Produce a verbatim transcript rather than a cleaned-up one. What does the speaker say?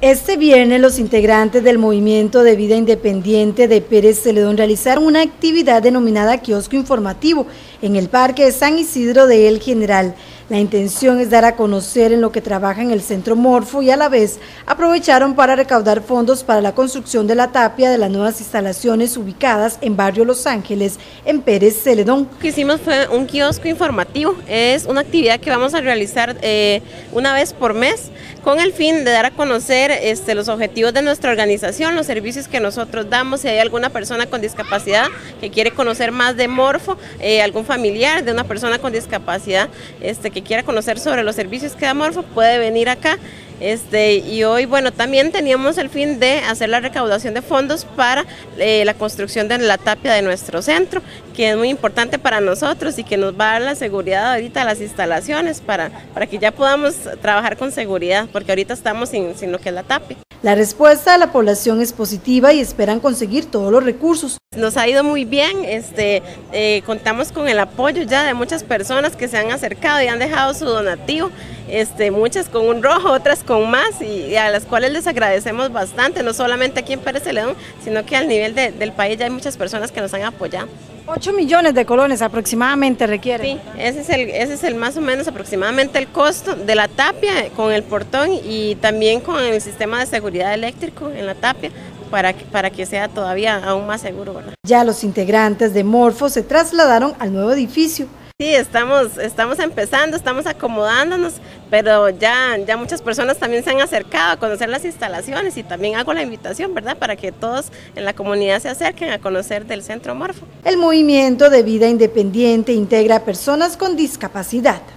Este viernes los integrantes del Movimiento de Vida Independiente de Pérez Celedón realizaron una actividad denominada Kiosco Informativo en el Parque de San Isidro de El General. La intención es dar a conocer en lo que trabaja en el Centro Morfo y a la vez aprovecharon para recaudar fondos para la construcción de la tapia de las nuevas instalaciones ubicadas en Barrio Los Ángeles, en Pérez Celedón. Lo que hicimos fue un kiosco informativo, es una actividad que vamos a realizar eh, una vez por mes con el fin de dar a conocer este, los objetivos de nuestra organización, los servicios que nosotros damos. Si hay alguna persona con discapacidad que quiere conocer más de Morfo, eh, algún familiar de una persona con discapacidad este, que quiera conocer sobre los servicios que da Morfo, puede venir acá. Este, y hoy, bueno, también teníamos el fin de hacer la recaudación de fondos para eh, la construcción de la tapia de nuestro centro, que es muy importante para nosotros y que nos va a dar la seguridad ahorita a las instalaciones para, para que ya podamos trabajar con seguridad, porque ahorita estamos sin, sin lo que es la tapia. La respuesta de la población es positiva y esperan conseguir todos los recursos. Nos ha ido muy bien, este, eh, contamos con el apoyo ya de muchas personas que se han acercado y han dejado su donativo, este, muchas con un rojo, otras con más, y, y a las cuales les agradecemos bastante, no solamente aquí en Pérez Celedón, sino que al nivel de, del país ya hay muchas personas que nos han apoyado. ocho millones de colones aproximadamente requiere. Sí, ese es, el, ese es el más o menos aproximadamente el costo de la tapia con el portón y también con el sistema de seguridad eléctrico en la tapia para que, para que sea todavía aún más seguro, ¿verdad? Ya los integrantes de Morfo se trasladaron al nuevo edificio. Sí, estamos, estamos empezando, estamos acomodándonos, pero ya, ya muchas personas también se han acercado a conocer las instalaciones y también hago la invitación, ¿verdad?, para que todos en la comunidad se acerquen a conocer del Centro Morfo. El Movimiento de Vida Independiente integra a personas con discapacidad.